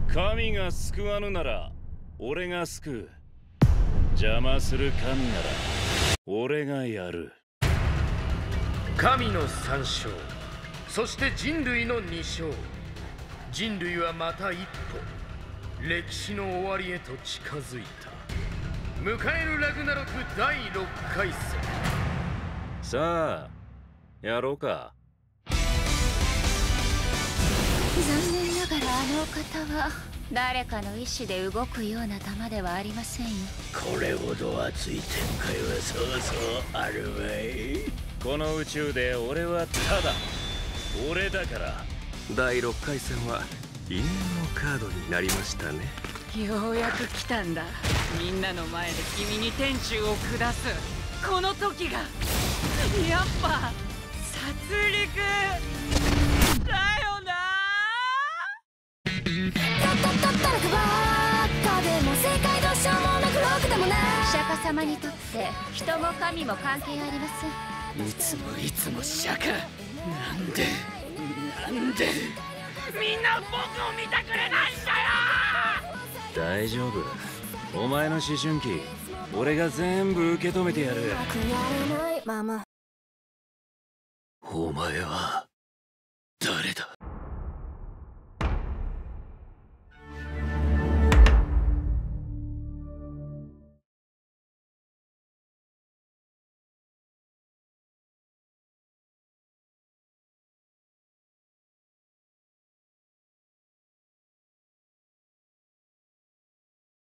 神が救わぬなら俺が救う。邪魔する神なら俺がやる。 神の3勝、そして人類の2勝。人類はまた一歩歴史の終わりへと近づいた。迎えるラグナロク第6回戦。 さあやろうか。 残念ながらあのお方は誰かの意志で動くような玉ではありませんよ。 これほど熱い展開はそうそうあるわい。 この宇宙で俺はただ俺だから。 第6回戦は因縁のカードになりましたね。 ようやく来たんだ。みんなの前で君に天誅を下すこの時がやっぱ殺戮だよな。 釈迦様にとって人も神も関係ありません。 いつも釈迦。なんでみんな僕を見てくれないんだよ。 大丈夫、お前の思春期俺が全部受け止めてやる。 お前は誰だ。